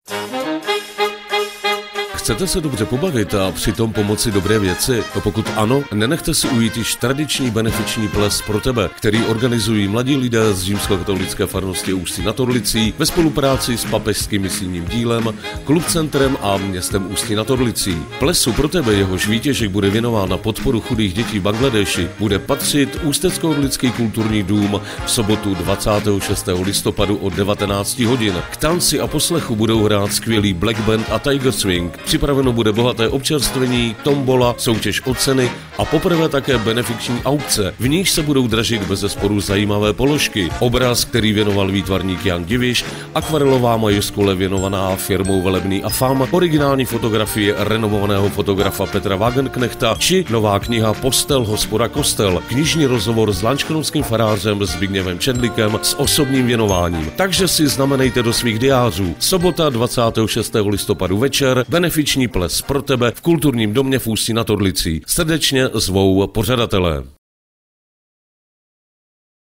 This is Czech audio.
Chcete se dobře pobavit a přitom pomoci dobré věci? Pokud ano, nenechte si ujít již tradiční benefiční ples pro tebe, který organizují mladí lidé z římskokatolické farnosti Ústí nad Orlicí ve spolupráci s papežským misijním dílem, klubcentrem a městem Ústí nad Orlicí. Plesu pro tebe, jehož výtěžek bude věnován na podporu chudých dětí v Bangladeši, bude patřit Ústecko-Orlický kulturní dům v sobotu 26. listopadu od 19 hodin. K tanci a poslechu budou hrát skvělý Black Band a Tiger Swing. Připraveno bude bohaté občerstvení, tombola, soutěž o ceny a poprvé také benefiční aukce, v níž se budou dražit bezesporu zajímavé položky. Obraz, který věnoval výtvarník Jan Diviš, akvarelová majoskole věnovaná firmou Velebný a Fam, originální fotografie renomovaného fotografa Petra Wagenknechta či nová kniha Postel, hospoda, kostel, knižní rozhovor s lanškrovským farářem Zbigněvem Čendlikem s osobním věnováním. Takže si znamenejte do svých diářů. Sobota 26. listopadu večer, benefiční ples pro tebe v kulturním domě v Ústí nad Orlicí. Srdečně zvou pořadatelé.